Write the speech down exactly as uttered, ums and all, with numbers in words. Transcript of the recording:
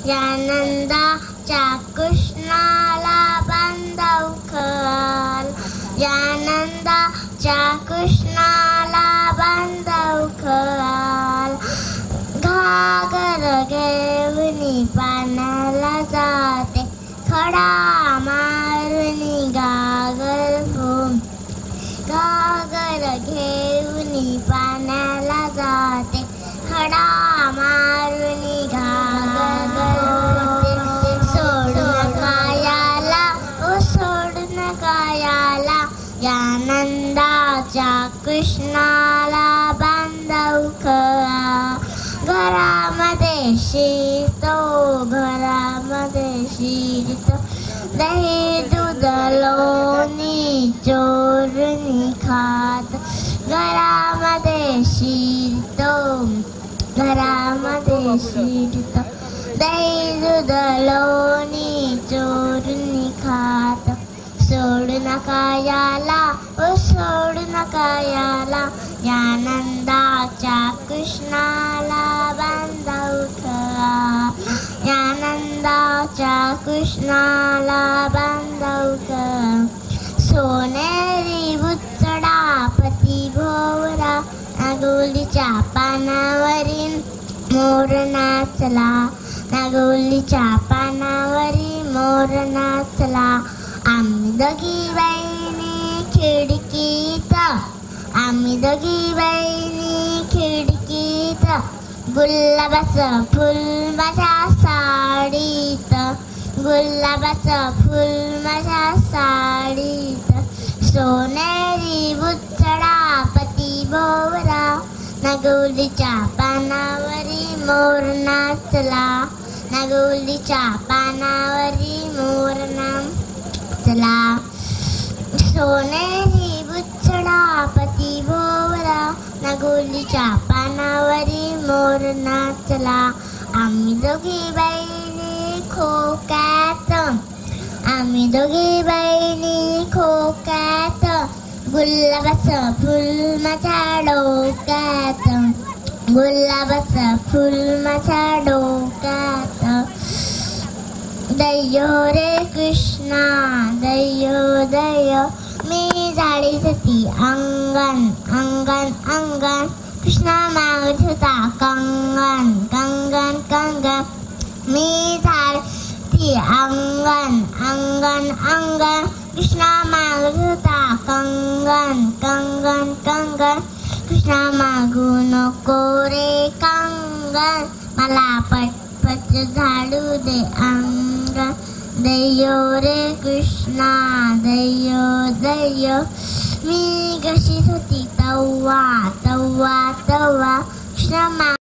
या नंदाच्या कृष्णाला बांधव खल, या नंदाच्या कृष्णाला बांधव खल. घागर घेऊन पाण्याला जाते, खडा मारून गागर होऊन. घागर घेऊन पाण्याला जाते, खडा मारून घागर होते. सोडून कायाला, ओ सोडून कायाला, या नंदाच्या कृष्णाला बांधव खल. घरामध्ये शिरतो, घरामध्ये शिरतो, दही दूध लोणी चोरून खात. घरामध्ये शिरतो, घरामध्ये शिरतो, दही दूध लोणी चोरून खात. सोडू नका याला, ओ सोडू नका याला, या नंदाच्या कृष्णाला बांधव खल, या नंदाच्या कृष्णाला बांधव खल. सोनेरी बुचडा पती भोवरा, नागोलीच्या पानावरील मोर नाचला, नागोलीच्या पानावरील मोर नाचला. आम्ही दोघी बहिणी खिडकीत, आम्ही दोघी बहिणी खिडकीत, गुलाबाचं फुल माझ्या साडीत, गुलाबाचं फुल माझ्या साडीत. सोनेरी बुचडा पती भोवरा, नागोलीच्या पानावरी मोर नाचला, नागोलीच्या पानावरी मोर नाचला. सोनेरी बुचडा पती भोवरा, नागोलीच्या पानावरी मोर नाचला. आम्ही दोघी बहिणी खोक्यात, आम्ही दोघी बहिणी खोक्यात, गुलाबाचं फुल माझ्या डोक्यात, गुलाबाचं फुल माझ्या डोक्यात. दयो रे कृष्णा दयो दयो, मी झाडीत होती अंगण अंगण अंगण, कृष्णा मागत होता कंगन कंगन कंगन. मी झाडती अंगण अंगण अंगण, कृष्णा मागत होता कंगन कंगन कंगन. कृष्णा मागू नको रे कंगन, मला पटपट झाडू दे अंगण. दयो रे कृष्णा दयो दयो, मी घशीत होती तव्वा तव्वा तव्वा, कृष्णा